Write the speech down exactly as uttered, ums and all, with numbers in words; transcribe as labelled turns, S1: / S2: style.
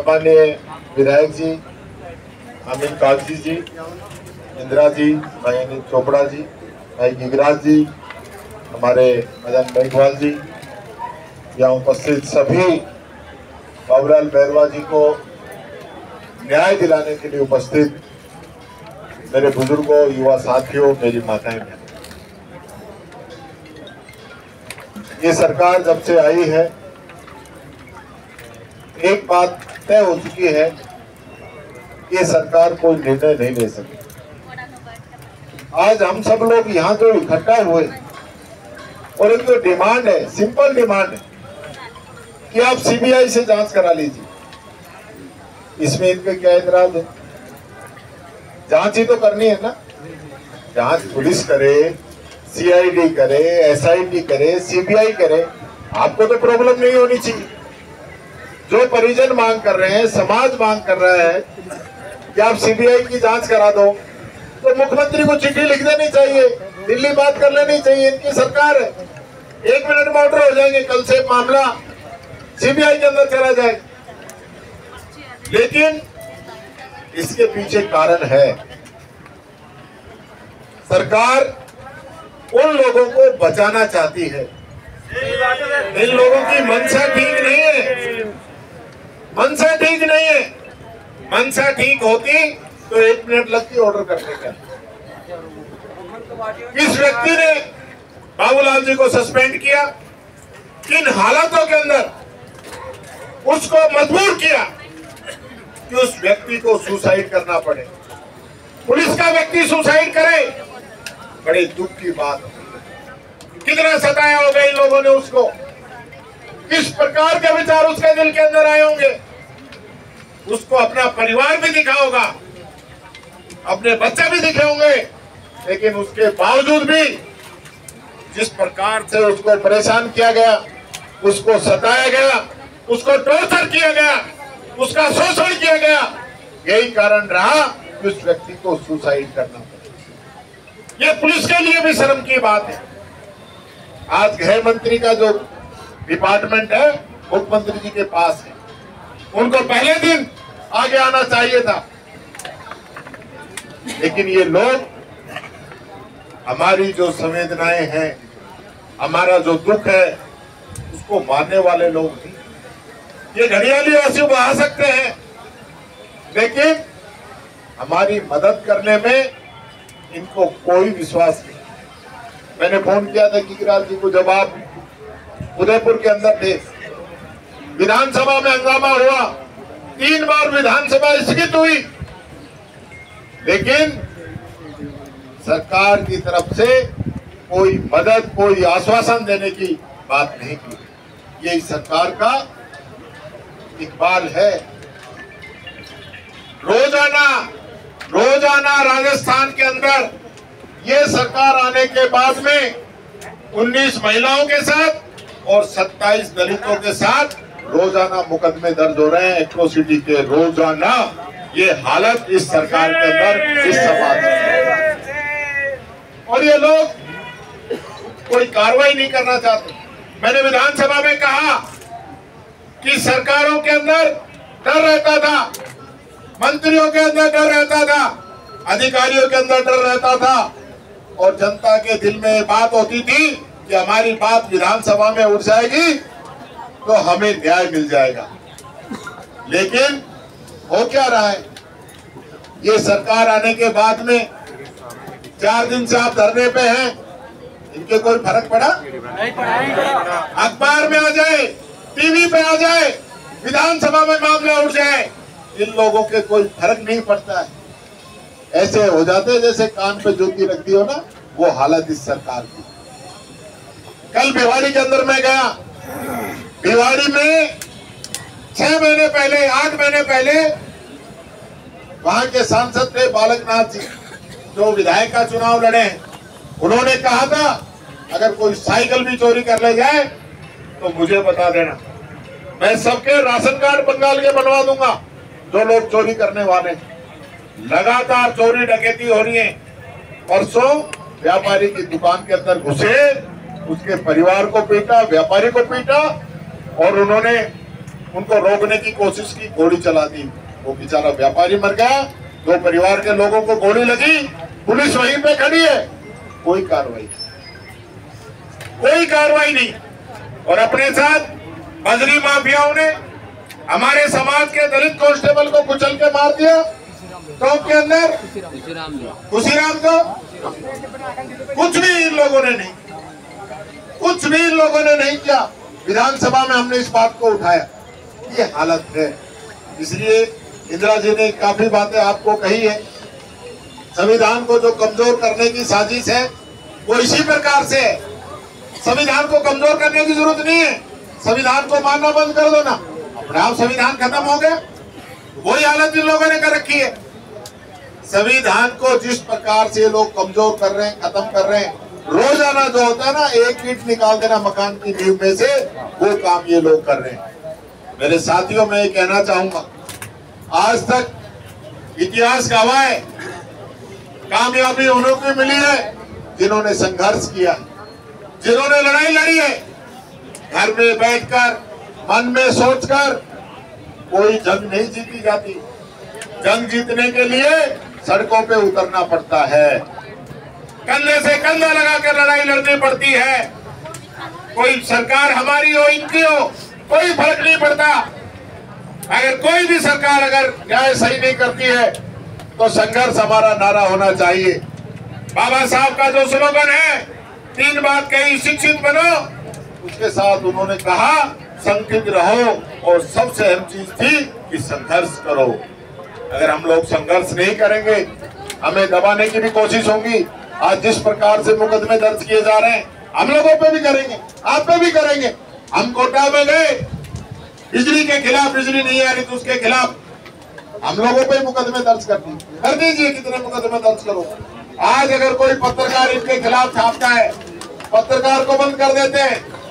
S1: सम्माननीय विधायक जी, अमीन कागजी जी, इंदिरा जी, भाई अनिल चोपड़ा जी, भाई गिरिराज जी, हमारे मदन मेघवाल जी, यहाँ उपस्थित सभी बाबूलाल बैरवा जी को न्याय दिलाने के लिए उपस्थित मेरे बुजुर्गों, युवा साथियों, मेरी माताएं बहनें, ये सरकार जब से आई है एक बात तय हो चुकी है, ये सरकार कोई निर्णय नहीं ले सकती। आज हम सब लोग यहाँ जो इकट्ठा हुए और इनकी डिमांड है, सिंपल डिमांड है कि आप सीबीआई से जांच करा लीजिए। इसमें इनके क्या इतराज है? जांच ही तो करनी है ना। जांच पुलिस करे, सीआईडी करे, एसआईटी करे, सीबीआई करे, आपको तो प्रॉब्लम नहीं होनी चाहिए। जो परिजन मांग कर रहे हैं, समाज मांग कर रहा है कि आप सीबीआई की जांच करा दो, तो मुख्यमंत्री को चिट्ठी लिख देनी चाहिए, दिल्ली बात कर लेनी चाहिए। इनकी सरकार है, एक मिनट में ऑर्डर हो जाएंगे, कल से मामला सीबीआई के अंदर चला जाए। लेकिन इसके पीछे कारण है, सरकार उन लोगों को बचाना चाहती है। इन लोगों की मंशा ठीक नहीं है, मंशा ठीक नहीं है। मंशा ठीक होती तो एक मिनट लगती ऑर्डर करने का। इस व्यक्ति ने बाबूलाल जी को सस्पेंड किया, किन हालातों के अंदर उसको मजबूर किया कि उस व्यक्ति को सुसाइड करना पड़े, पुलिस का व्यक्ति सुसाइड करे, बड़े दुख की बात। कितना सताया होगा इन लोगों ने उसको, किस प्रकार के विचार उसके दिल के अंदर आए होंगे। उसको अपना परिवार भी दिखा होगा, अपने बच्चे भी दिखे होंगे, लेकिन उसके बावजूद भी जिस प्रकार से उसको परेशान किया गया, उसको सताया गया, उसको टॉर्चर किया गया, उसका शोषण किया गया, यही कारण रहा कि उस व्यक्ति को सुसाइड करना पड़ा। ये पुलिस के लिए भी शर्म की बात है। आज गृह मंत्री का जो डिपार्टमेंट है मुख्यमंत्री जी के पास है, उनको पहले दिन आगे आना चाहिए था। लेकिन ये लोग, हमारी जो संवेदनाएं हैं, हमारा जो दुख है, उसको मानने वाले लोग नहीं। ये घड़ियाली आंसू बहा सकते हैं, लेकिन हमारी मदद करने में इनको कोई विश्वास नहीं। मैंने फोन किया था गिरिराज जी को, जब आप उदयपुर के अंदर थे, विधानसभा में हंगामा हुआ, तीन बार विधानसभा स्थगित हुई, लेकिन सरकार की तरफ से कोई मदद, कोई आश्वासन देने की बात नहीं की। यही सरकार का इकबाल है। रोजाना रोजाना राजस्थान के अंदर ये सरकार आने के बाद में उन्नीस महिलाओं के साथ और सत्ताईस दलितों के साथ रोजाना मुकदमे दर्ज हो रहे हैं, एट्रोसिटी के। रोजाना ये हालत इस सरकार के अंदर, इस समाज में, और ये लोग कोई कार्रवाई नहीं करना चाहते। मैंने विधानसभा में कहा कि सरकारों के अंदर डर रहता था, मंत्रियों के अंदर डर रहता था, अधिकारियों के अंदर डर रहता था, और जनता के दिल में ये बात होती थी कि हमारी बात विधानसभा में उठ जाएगी तो हमें न्याय मिल जाएगा। लेकिन हो क्या रहा है, ये सरकार आने के बाद में चार दिन से आप धरने पे हैं, इनके कोई फर्क पड़ा? नहीं पड़ा। अखबार में आ जाए, टीवी पे आ जाए, विधानसभा में मामला उठ जाए, इन लोगों के कोई फर्क नहीं पड़ता है। ऐसे हो जाते जैसे कान पे ज्योति रखती हो ना, वो हालत इस सरकार की। कल भिवाड़ी के अंदर मैं गया, भिवाड़ी में छह महीने पहले, आठ महीने पहले वहां के सांसद थे बालकनाथ जी, जो विधायक का चुनाव लड़े हैं। उन्होंने कहा था अगर कोई साइकिल भी चोरी कर ले जाए तो मुझे बता देना, मैं सबके राशन कार्ड बंगाल के बनवा दूंगा जो लोग चोरी करने वाले। लगातार चोरी डकैती हो रही है। परसों व्यापारी की दुकान के अंदर घुसे, उसके परिवार को पीटा, व्यापारी को पीटा, और उन्होंने उनको रोकने की कोशिश की, गोली चला दी। वो बेचारा व्यापारी मर गया, दो परिवार के लोगों को गोली लगी, पुलिस वहीं पे खड़ी है, कोई कार्रवाई कोई कार्रवाई नहीं। और अपने साथ बजरी माफियाओं ने हमारे समाज के दलित कांस्टेबल को कुचल के मार दिया। टोंक के अंदर खुशीराम को कुछ भी इन लोगों ने नहीं कुछ भी इन लोगों ने नहीं किया। विधानसभा में हमने इस बात को उठाया, ये हालत है। इसलिए इंदिरा जी ने काफी बातें आपको कही है। संविधान को जो कमजोर करने की साजिश है वो इसी प्रकार से है। संविधान को कमजोर करने की जरूरत नहीं है, संविधान को मानना बंद कर दो ना, अपने आप संविधान खत्म हो गया। वही हालत इन लोगों ने कर रखी है। संविधान को जिस प्रकार से लोग कमजोर कर रहे हैं, खत्म कर रहे हैं, रोजाना जो होता है ना एक ईंट निकाल देना मकान की नींव में से, वो काम ये लोग कर रहे हैं। मेरे साथियों, मैं ये कहना चाहूंगा, आज तक इतिहास गवाह है, कामयाबी उन्हों को मिली है जिन्होंने संघर्ष किया, जिन्होंने लड़ाई लड़ी है। घर में बैठकर मन में सोचकर कोई जंग नहीं जीती जाती। जंग जीतने के लिए सड़कों पे उतरना पड़ता है, कंधे से कंधा लगाकर लड़ाई लड़नी पड़ती है। कोई सरकार हमारी हो, इनकी हो, कोई फर्क नहीं पड़ता। अगर कोई भी सरकार अगर न्याय सही नहीं करती है तो संघर्ष हमारा नारा होना चाहिए। बाबा साहब का जो स्लोगन है, तीन बात कही, शिक्षित बनो, उसके साथ उन्होंने कहा संकित रहो, और सबसे अहम चीज थी कि संघर्ष करो। अगर हम लोग संघर्ष नहीं करेंगे, हमें दबाने की भी कोशिश होगी। आज जिस प्रकार से मुकदमे दर्ज किए जा रहे हैं, हम लोगों पे भी करेंगे, आप पे भी करेंगे। हम कोटा में गए, बिजली के खिलाफ, बिजली नहीं आ रही तो उसके खिलाफ हम लोगों पे मुकदमे दर्ज कर दी कर दीजिए, कितने मुकदमे दर्ज करो। आज अगर कोई पत्रकार इनके खिलाफ छापता है, पत्रकार को बंद कर देते हैं।